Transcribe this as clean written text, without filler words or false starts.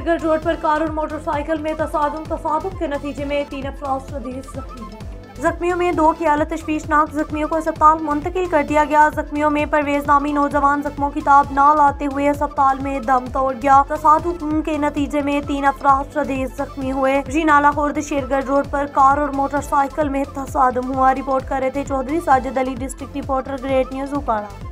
Shergarh road पर car और motorcycle में तसादुम के नतीजे में 3 अफराद शदीद जख्मी। जख्मियों में 2 की हालत तशवीशनाक। जख्मियों को अस्पताल मुंतकिल कर दिया गया। जख्मियों में परवेज नामी नौजवान जख्मों की ताब न लाते हुए अस्पताल में दम तोड़ गया। तसादुम के नतीजे में 3 अफराद शदीद जख्मी हुए। नाला खुर्द शेरगढ़ रोड पर कार और मोटरसाइकिल में तसादुम हुआ। रिपोर्ट कर रहे थे Chaudhry Sajid Ali, district reporter, great news उकाड़ा।